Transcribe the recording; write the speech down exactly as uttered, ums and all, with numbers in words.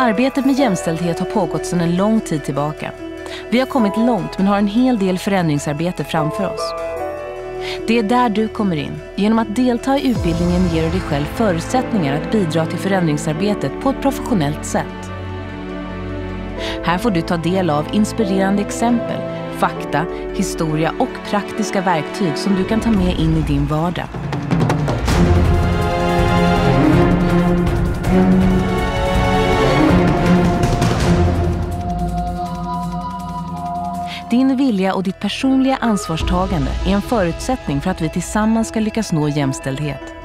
Arbetet med jämställdhet har pågått sedan en lång tid tillbaka. Vi har kommit långt men har en hel del förändringsarbete framför oss. Det är där du kommer in. Genom att delta i utbildningen ger du dig själv förutsättningar att bidra till förändringsarbetet på ett professionellt sätt. Här får du ta del av inspirerande exempel, fakta, historia och praktiska verktyg som du kan ta med in i din vardag. Din vilja och ditt personliga ansvarstagande är en förutsättning för att vi tillsammans ska lyckas nå jämställdhet.